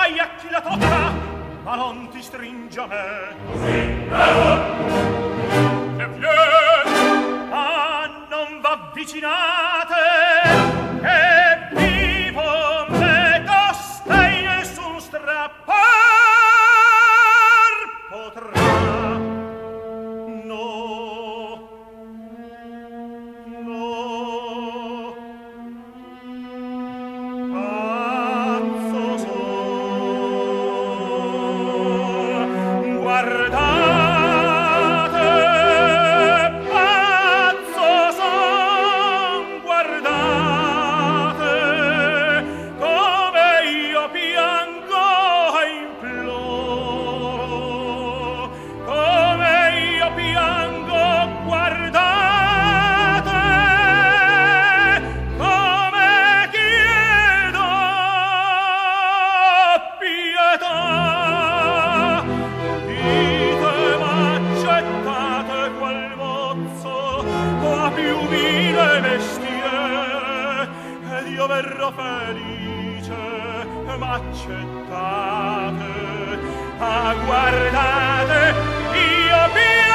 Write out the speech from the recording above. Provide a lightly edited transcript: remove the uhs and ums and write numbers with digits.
guai a chi la tocca, ma non ti stringe a me. Così, bravo! E vien, ma non v'avvicinate, che vivo me costei nessun strappar potrà. No, no, pazzo son, guardate, pazzo son, guardate, come io piango e imploro, come io piango, guardate, come chiedo pietà. Dite, m'accettate qual mozzo a più vile mestiere, ed io verrò felice, m'accettate, a guardate, io